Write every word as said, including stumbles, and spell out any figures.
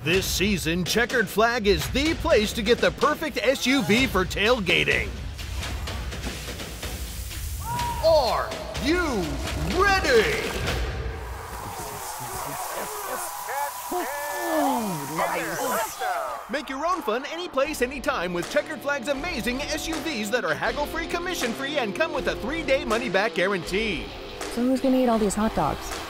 This season, Checkered Flag is the place to get the perfect S U V for tailgating. Are you ready? Make your own fun anyplace, anytime with Checkered Flag's amazing S U Vs that are haggle-free, commission-free, and come with a three-day money-back guarantee. So who's gonna eat all these hot dogs?